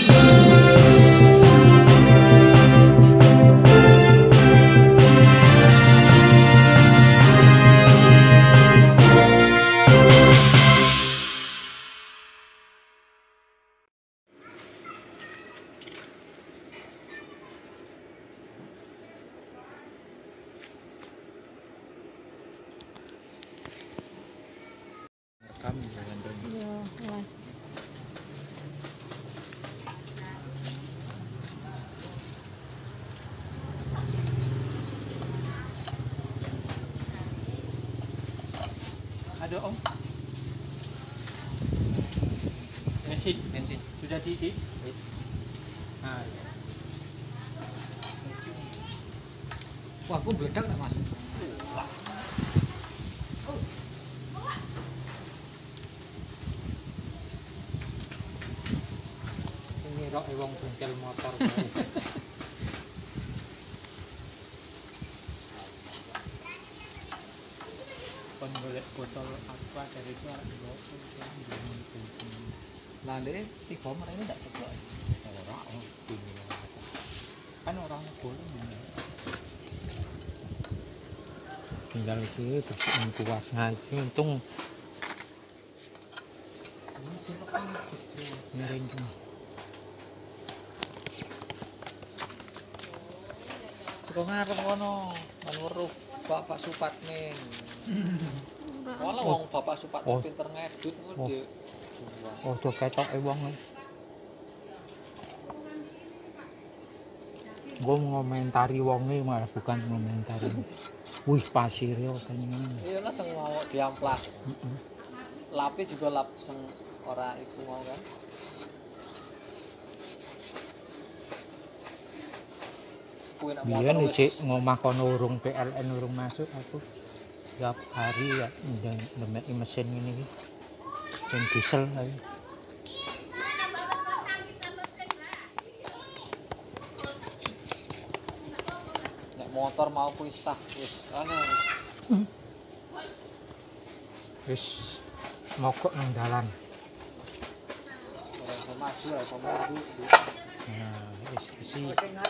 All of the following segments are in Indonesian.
Kami dengan dong. Yo, was. Ada om. Bensin. Sudah diisi? Nah. Wah, aku meledak nggak mas? Ini rok wong bengkel motor. Kon golek botol apa dari itu ada botol yang bensin. Lale, si komer ini tidak sesuai. Orang ini kan orang boleh tinggal sih terus kuas ngaji untung miring Suka ngarep kono, kan weruh Bapak Supatmin. Walau wong Bapak Supatmin pinter ngedit ngono dia. oh tuh ketok wong gue ngomentari wongnya malah bukan ngomentari wih pasir ya kayaknya Iya lah sing mau diamplas. Lapi juga lap sing ora iku mau kan. Kuwi nak biyen motor cek ngomah kono urung PLN urung masuk aku tiap hari ya ndemek mesin ini dan diesel aja. nek motor mau kuwi sah wis anu Wis mogok nang dalan. ora iso maju ora iso mundur. Nah, wis isi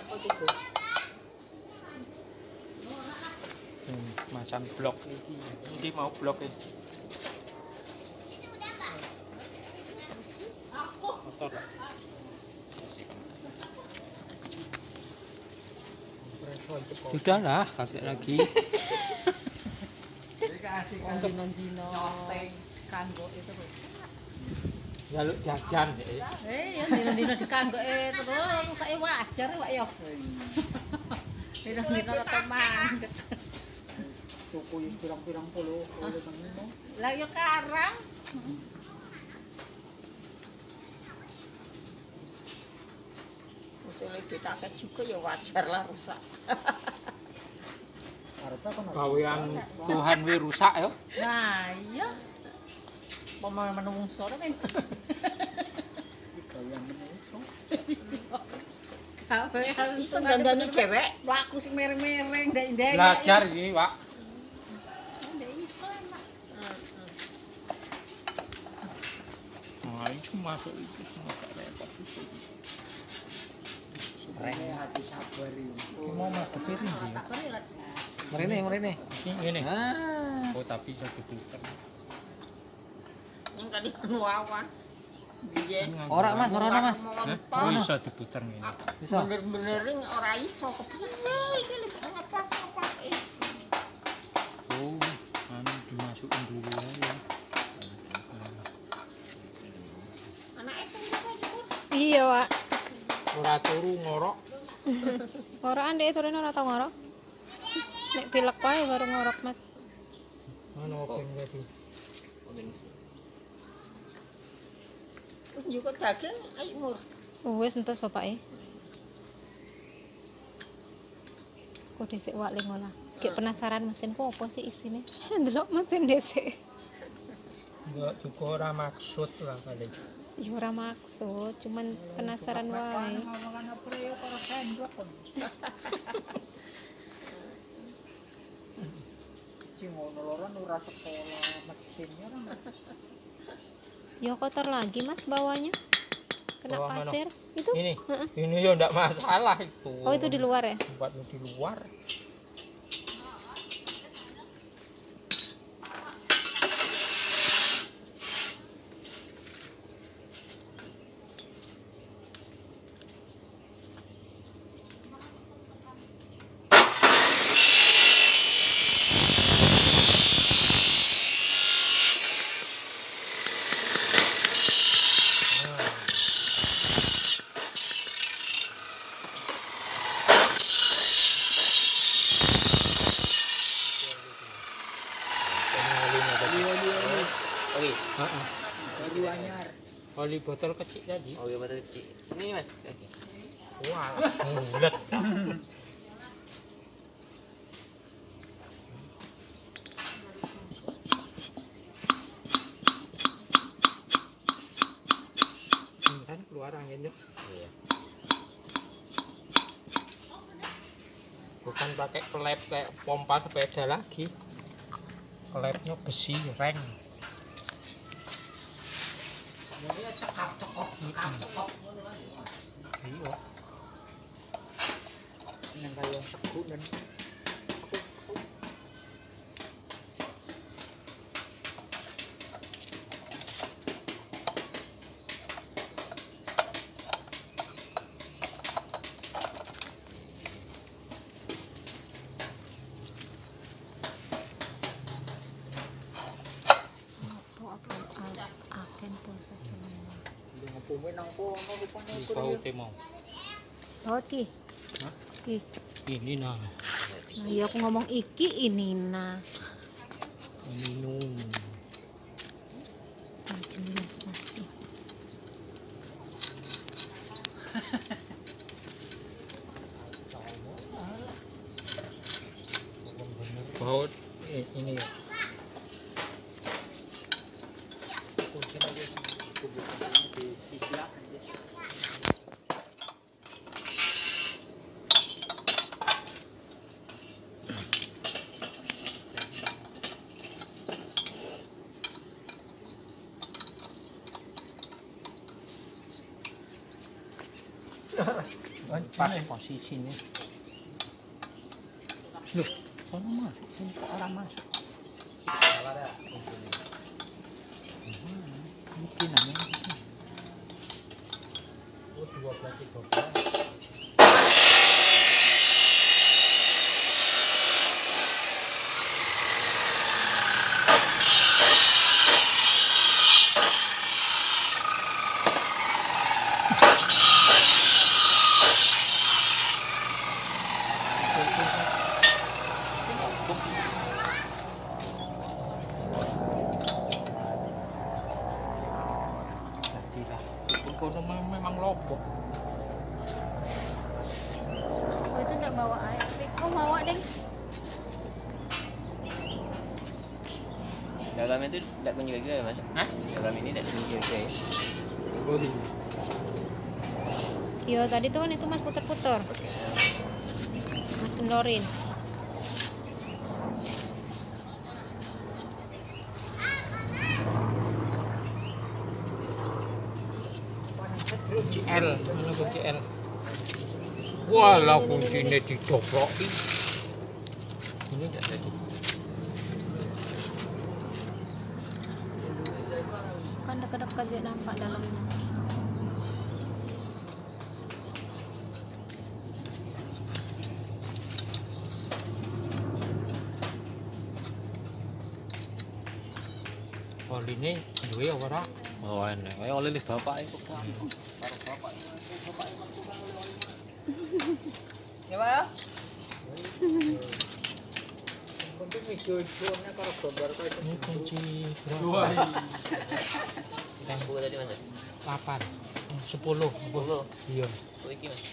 macam blok ini mau blok ini. Motor. Sudahlah, kakek lagi. Kasih kan dino-dino kanggo itu wis. Jaluk jajan ya. Ya dino-dino dikanggoke terus saiki wajar kok ya. Dino-dino tetep mandek. Tuku pirang-pirang puluh Lah ya karang. Usule ditakek juga ya wajar lah rusak. Gawean Tuhan wi rusak ya. Nah, iya. Pemain menungso men. gawean menungso. Gawean Iso dandani cewek. Laku sing mereng-mereng ndek-ndek. Belajar ini, Pak. Ndek iso enak. Nah, itu masuk itu semua gak repot itu. Hati sabar iki. Mau masuk piring sih. Sabar ya. Merene. Ini. Ah. Oh, tapi satu puter. Yang tadi anu awan. Biyen Ora Mas, ora Mas. Oh, bisa diputer ini. Bisa. bener-bener ora iso kepiye iki lho ngapas Oh, anu dimasukin dulu ya. anake pengen Iya, Pak. Ora turu ngorok. Ora ndek turune ora tau ngorok. Nek pilek wae baru ngorok, Mas. Anu openg tadi. juga daging ayo mur. Wis entus bapake. Kok dhisik wak ling ngolah. Gek penasaran mesinku apa sih isine? Ndelok mesin dhisik. Enggak juga ora maksud lah kali. Ya ora maksud, cuman penasaran wae. Ngomongan apa ya karo sendok kon. Sing ngono loran ora sekolah mesinnya kan. Ya kotor lagi Mas bawahnya. kena Bawah mana? pasir. Itu? Ini, Heeh. ini ya enggak masalah itu. Oh, itu di luar ya? Buatnya di luar. Oli. Heeh. Oli anyar. Oli botol kecil tadi. Oh iya betul kecil. Ini Mas. Wah, bulat. Kan keluar anginnya. Iya. Bukan pakai klep kayak pompa sepeda lagi. Klepnya besi reng. Ini cekak-cekok. Iya. Ini kayak sekut dan Agen pulsa. ngapume nang kono rupane Di paute mau. Laut ki. Hah? Ki. Ini nah. Nah, iya aku ngomong iki ini nah. Minum. Jelas pasti. Baut ini ya. Pas posisinya. Loh, orang masuk, orang masuk. Mungkin namanya. Oh, 12. Jadilah, kono memang lobok. Oh, itu enggak bawa air. Kok bawa, Deng? Dalam itu tidak kunjung juga ya Mas? Hah? Dalam ini tidak kunjung juga ya? Oh, iya. Iya, tadi tuh kan itu Mas puter-puter. Mas kendorin. Kunci L, mana kunci L? Walah kuncinya didobroki. Ini enggak jadi. Kan dekat-dekat dia nampak dalamnya. Oli ini duwe ya ora? Oh enak, kayak oleh bapak itu karo bapak itu ya Pak ya? Kunci videonya karo gambar kayak ini kunci berapa? Buku tadi Mas? 8, 10, 10. Iya. Oh iki Mas.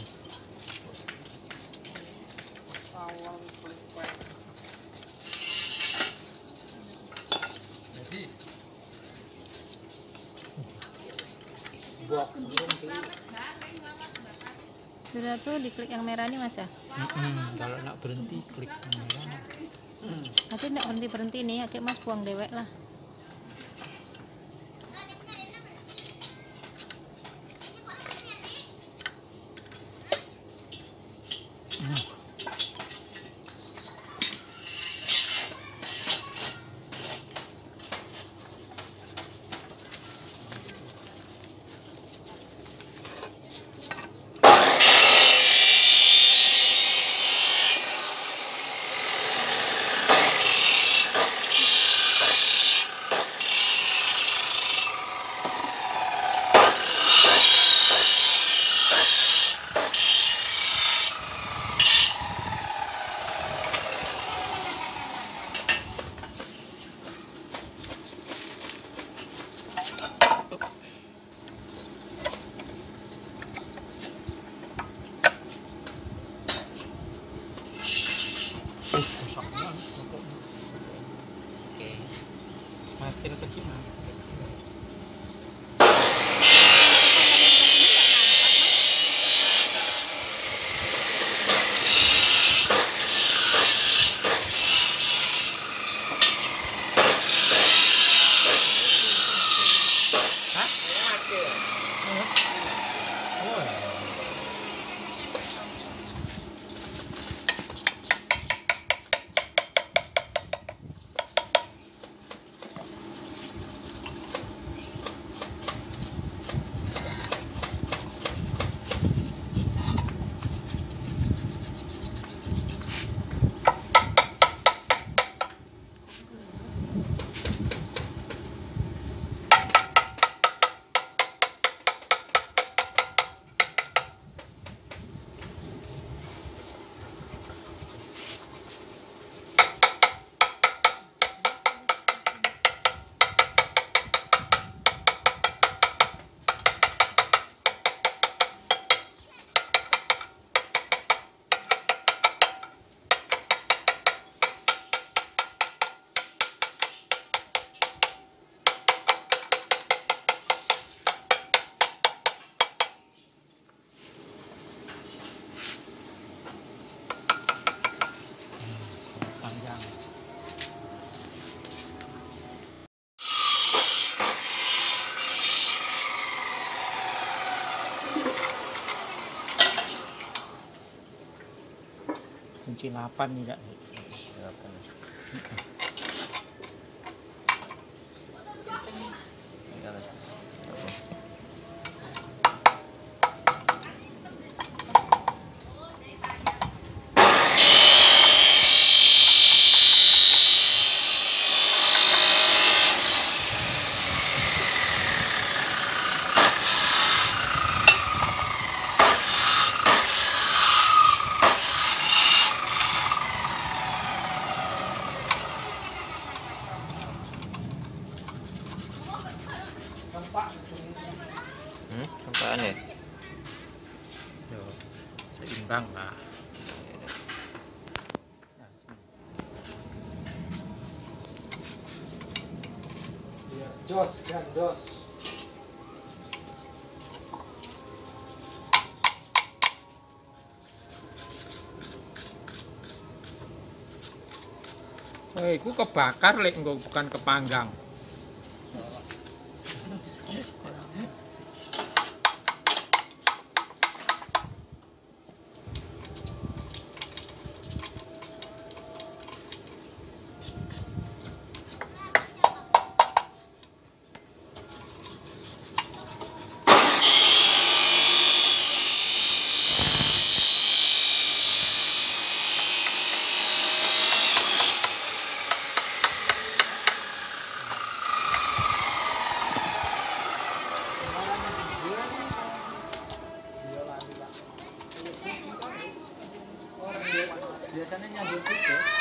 Buat Sudah tuh diklik yang merah nih Mas ya. kalau nak berhenti klik merah. Tapi enggak berhenti-berhenti nih, akhirnya Mas buang dewek lah. Panjang. Kunci 8 tidak. Apaan ya? Yo, seimbang lah. Jos, gandos. Iku kebakar lek engko bukan kepanggang. Biasanya nyambung juga.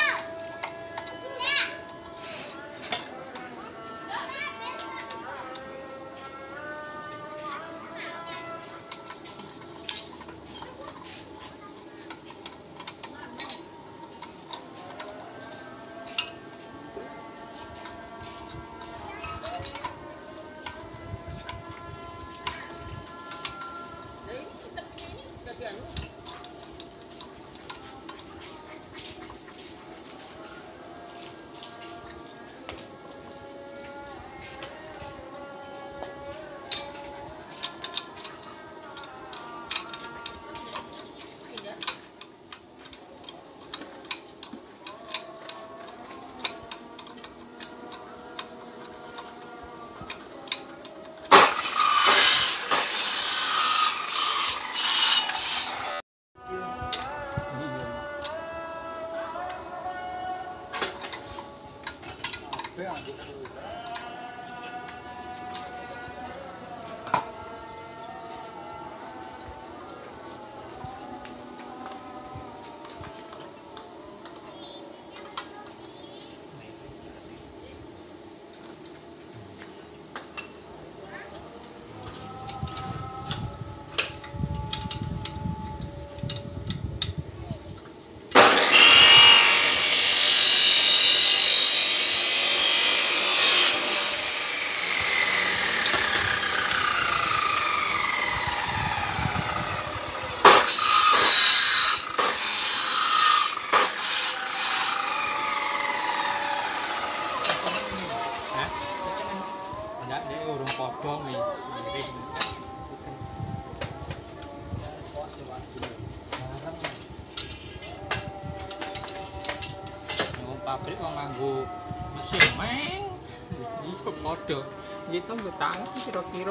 pabrik wong nganggo mesin meng. Iso padha. Gitu betang kira-kira.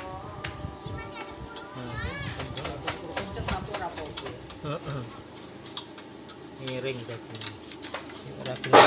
Kencet sampai rapopo. Heeh. Miring tadi. Ora gelem.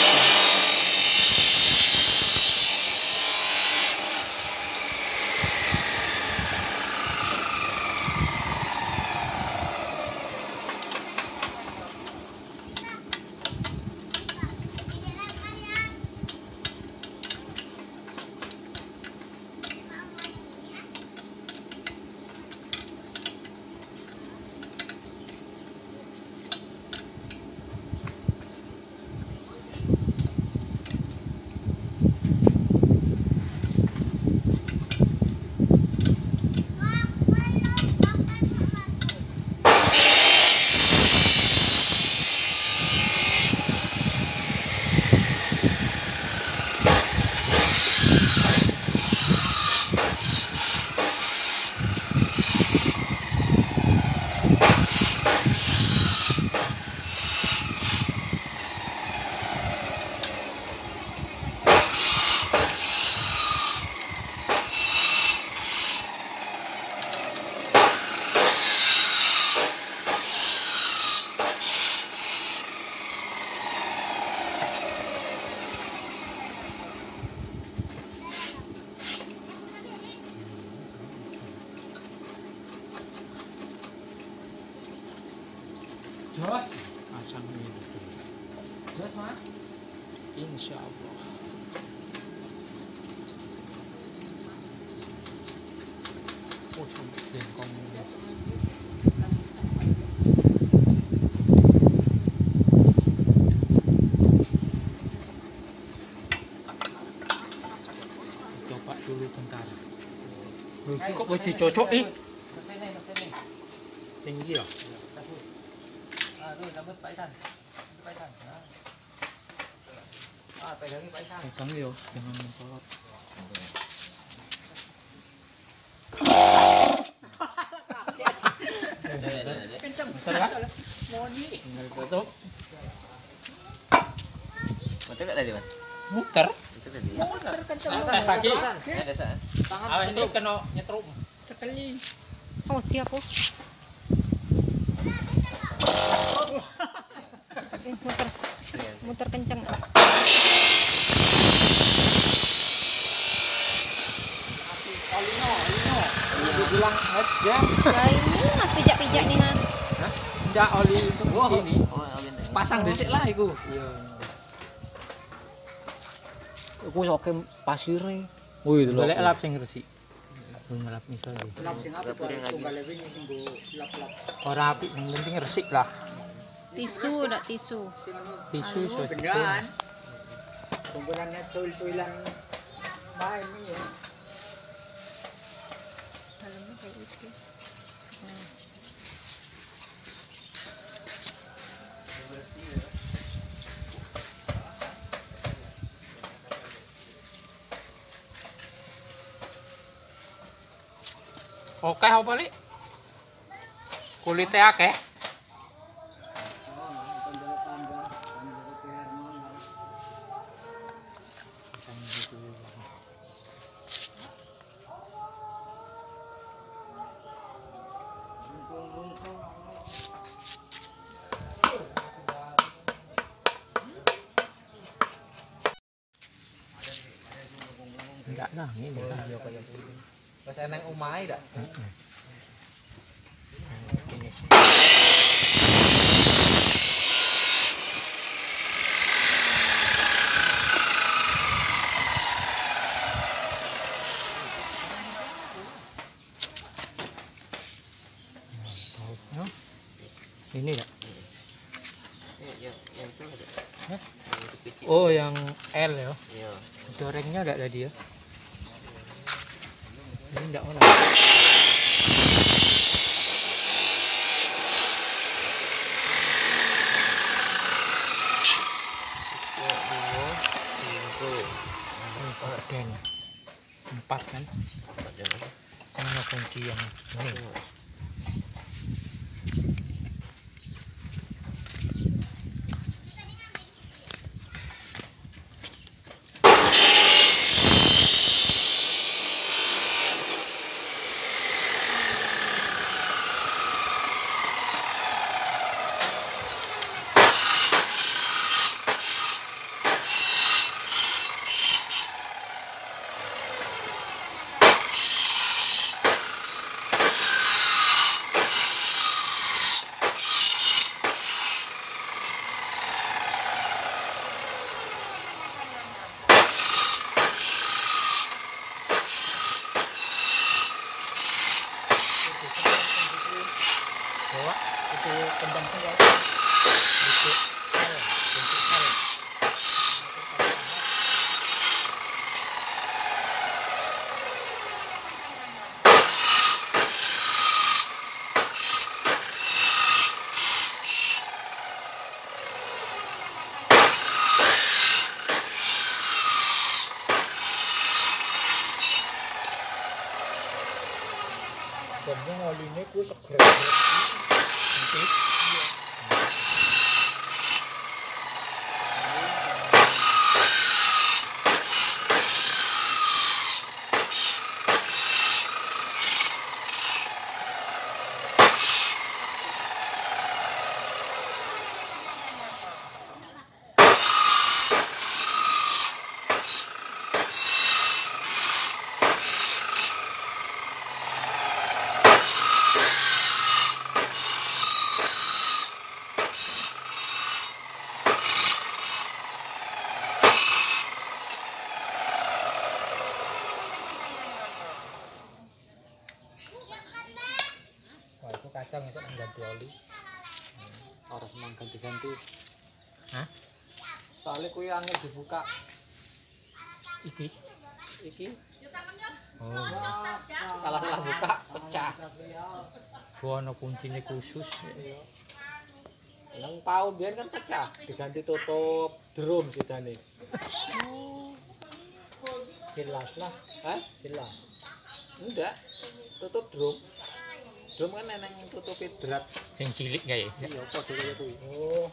Jos, Pasang ini. jos Mas. Insya Allah. Oh, sampai bengkong ini. Coba dulu bentar. Kok wis dicocoki? Mesinnya. Tinggi ya? Ah, tuh dapat Pak Isan. Pak Isan. Ah, pegangin Pak Isan. Pegang yo, jangan mencolot. Kenceng. Betul kan? Moni. Tinggal tutup. Muter nggak tadi mas? Muter. Muter tadi. Muter kenceng. Tes lagi. Ada saat. Tangan Ah, ini kena nyetrum. sekali. Oh, dia aku. Muter. Muter kenceng. Olino. Dia bilang aja. Ya ini mas pijak-pijak nih han. Enggak oli untuk di sini. Oh, alin. Pasang dhisik lah iku. Iya. Iku soke pasire. Wih, Golek lap sing resik. Ngelap iso iki. Lap sing apik Piring lagi. tunggal wingi sing go lap-lap. Ora apik, yang penting resik lah. Tisu, ndak tisu. Tisu iso. Beneran. Tunggulannya cuil-cuilan main nih ya. Dalamnya kayak itu. Oke apa li? Kulitnya akeh. Enggak lah, ini Wes eneng omahe dak. Ini enggak? Yang itu ada. Hah? Yang itu kecil. Oh, yang L ya. Iya. Gorengnya enggak tadi ya? Ini enggak orang. Empat kan? Sama kunci yang ini. bawa itu kembang tunggal untuk untuk sel. Jamnya ngoline ku seger. Wah, itu kacang esok ganti oli. Ora semang ganti-ganti. Hah? Soalnya kuwi angel dibuka. Iki. Iki Oh, salah-salah buka pecah. gua ana kuncine khusus. Nang pau biyen kan pecah, diganti tutup drum sidane. Jelas lah, Hah? jelas. Enggak. Tutup drum. Drum kan eneng tutupi berat. Sing cilik gak ya? Iya, padha kaya kuwi. Oh.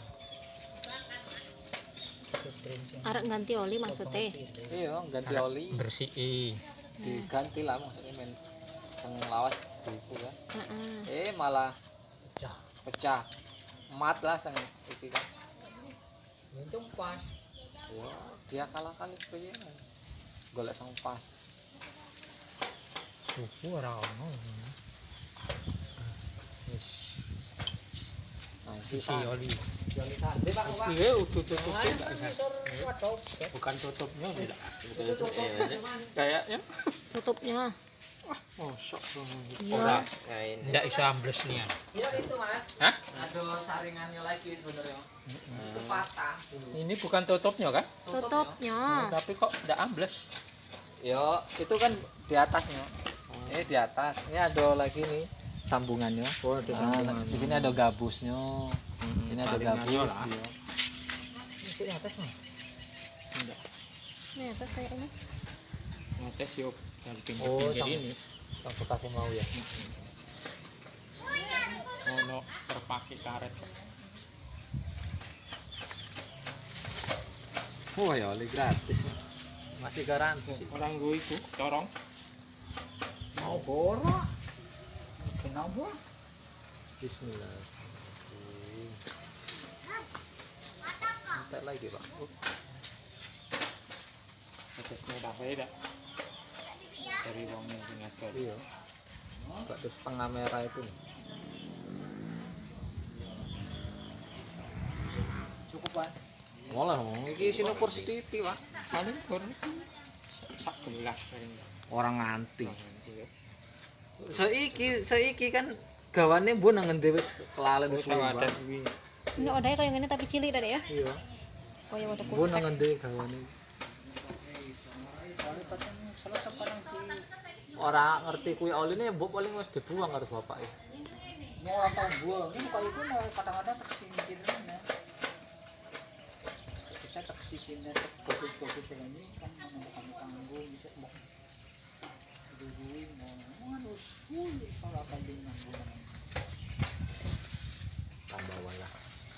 Arek ganti oli maksudnya. Iya, ganti oli. Bersih. Diganti lah maksudnya men sing lawas diiku kan. Heeh. Malah Pecah. pecah. Mat lah sing iki kan. Untung pas. Ya, dia kalah kali piye. Golek sing pas. Suku ora ono. Wis. Nah, Isi sisa oli. oli sande Pak Pak. Iya, udah tutup. Waduh. Bukan tutupnya tidak. Iya, Kayaknya. Tutupnya. Mosok Iya. nah ini. Ndak iso ambles nih. Iya itu Mas. Hah? Ada saringannya lagi sebenarnya. Itu patah. Ini bukan tutupnya kan? Tutupnya. Tapi kok ndak ambles? Yo, itu kan di atasnya. Di atas. Ini ada lagi nih sambungannya. Oh, ada Nah, sambungannya. di sini ada gabusnya. Ini ada Saringannya gabus. lah. Iya. Di atas nih. Enggak. Nih atas kayaknya. Ngetes yuk. Oh, ini. Sang bekasnya mau ya. Ono terpakai karet. Oh ya, oli gratis. Masih garansi. Orang gue itu corong. Mau borak. Kenapa? Bismillah. Entar lagi, Pak. Ngetesnya tak beda. Dari wong yang ngatur. Iya. Enggak ada setengah merah itu. Cukup, Pak. Malah, iki sini kursi titi, Pak. Paling kurang sak gelas paling. Orang nganti. Saiki kan gawane mbok nang ngendi wis kelalen wis Ada luwih. Ini odanya kayak gini tapi cilik tadi ya. Iya. Kayak wadah Mbok nang ngendi gawane. Ora ngerti kuwi oline mbok paling wis dibuang karo bapake. Mau ora tau buang. Ini kalau itu kadang-kadang tersingkir ya. Bisa tersisihnya bagus-bagus ini kan menambahkan tanggung bisa mau dulu mau harus kalau akan dengan Tambah walah.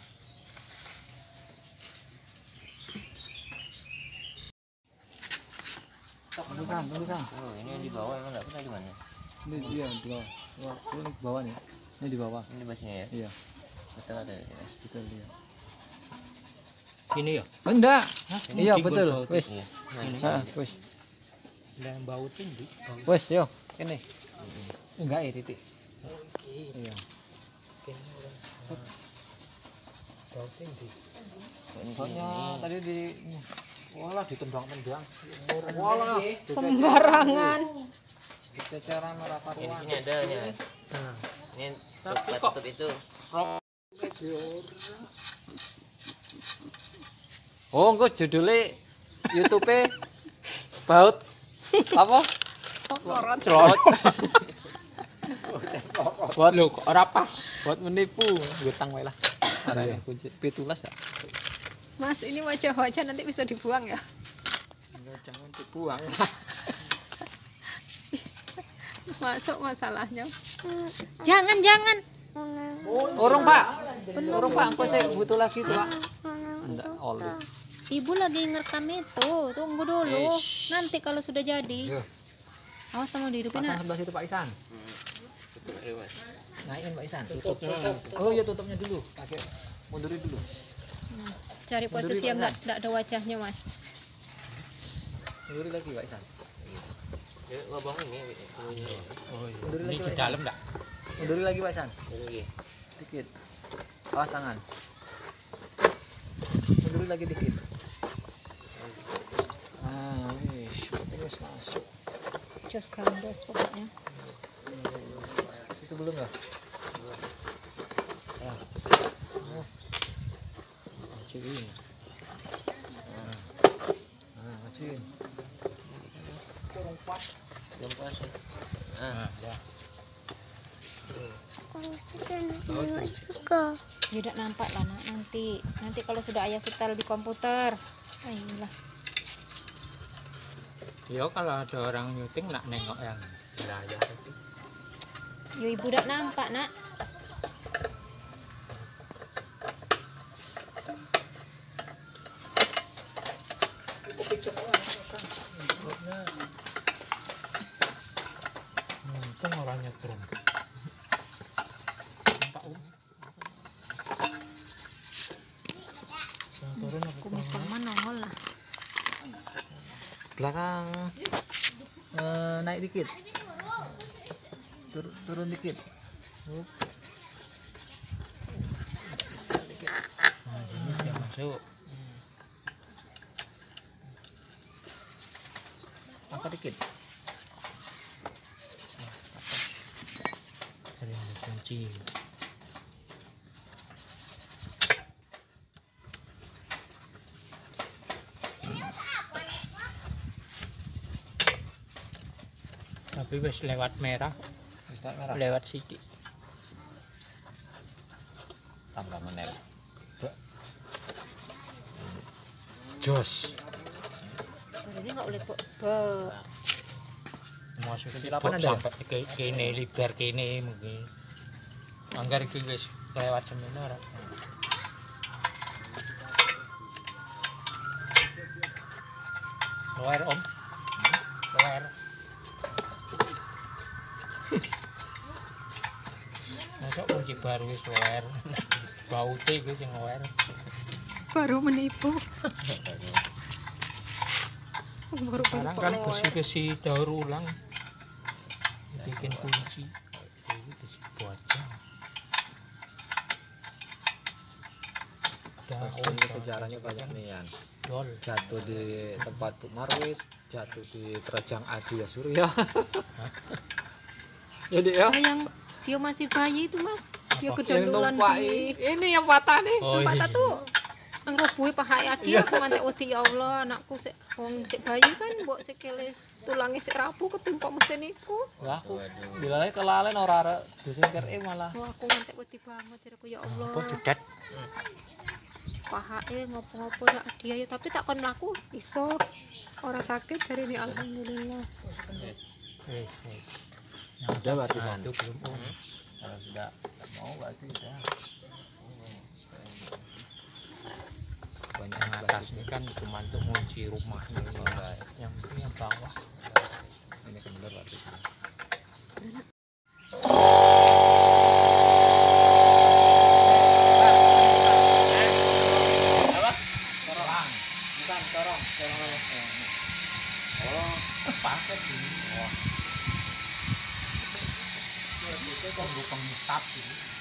Tulisan. Oh, ini yang di bawah emang nggak pernah di mana? Ini dia di bawah. Wah, ini di bawah nih. Ini di bawah. Ini basinya ya? Iya, Betul ada ya? betul dia. Ini ya. Enggak. Iya, Ini betul. bau. Wis. Iya. Heeh, wis. Dan bau tinggi. Wis, yo. Kene. Enggak ya, titik. Iya. Bau tinggi. Soalnya tadi di walah ditendang-tendang. Walah. sembarangan. Ceceran ora Ini karuan. sini ada ya. Nah, Ini Tapi buat kok- tutup itu. Oh, engko judule YouTube-e baut apa? celot. Buat lu kok ora pas, buat menipu. Ngutang wae lah. Arek kunci 17 ya. Mas, ini wajah-wajah nanti bisa dibuang ya? Jangan dibuang. Masuk masalahnya. Jangan. Orang Pak. Orang Pak, engko saya butuh lagi tuh Pak. Enggak, oli. Ibu lagi ngerekam itu. Tunggu dulu. Ish. Nanti kalau sudah jadi. Yo, Awas sama dihidupin pasang nak. sebelah situ Pak Isan. Tutup aja, Mas. Naikin Pak Isan. Tutup. Oh iya tutupnya dulu. Pakai mundurin dulu. Cari posisi yang nggak ada wajahnya, Mas. Mundurin lagi Pak Isan. Ya, lubang ini ininya. Oh, iya. Mundurin Ini lagi ke Pak Isan. dalam enggak? Mundurin lagi Pak Isan. Ini lagi. Dikit. Awas tangan. Mundurin lagi dikit. Ah, wis, penting wis masuk. Jos gandos pokoknya. Itu belum ya? Ya. Oh. Majuin. Majuin. Belum pas ya. Nah, ya. Tidak nampak lah nak. Nanti kalau sudah ayah setel di komputer. Ayolah. Ya kalau ada orang syuting nak nengok yang di layar itu. Yo ibu tidak nampak nak. Untung orang nyetrum. Nampak yang turun apa Kumis kamu nongol lah. Belakang. Naik dikit. Turun dikit. Nah, ini dia masuk. Angkat dikit. Ada yang kunci. Tapi wis lewat merah, Wis tak merah. lewat sidik. Tambah menel. Jos. Ini nggak boleh Masukin Silapan ada ya? sampai ke kene libar kene mungkin. Anggar iki wis lewat semene ora. Lower om. Lower. Masuk kunci baru wis lower. Baute iku sing lower. baru menipu. Baru Sekarang kan besi-besi daur ulang bikin kunci. Ini besi baja. Pasti sejarahnya banyak nih Yan. Dol. Jatuh di tempat Bu Marwis, jatuh di Terjang Adi ya Surya. Jadi ya. yang dia masih bayi itu mas, dia Apa? Yang kedandulan numpai. Ini yang patah nih. Oh, Patah tuh ngerobohi paha dia aku ngantek wedi ya Allah anakku sik wong sik bayi kan mbok sikile tulangnya sik rapuh ketimpa mesin iku. Lah aku dilalai kelalen ora arek disingkir malah. Wah aku ngantek wedi banget jare aku ya Allah. Apa budat? Pahae ngopo-ngopo dak dia ya tapi tak kon mlaku iso. Ora sakit dari ini alhamdulillah. Udah berarti San. Itu belum om. Kalau sudah mau berarti udah. Banyak Yang atas ini kan cuma untuk ngunci rumahnya ini. Yang bawah. ini kan bener berarti. Bukan, corong. Oh, Paket ini. Wah. Itu kan bukan tap ini.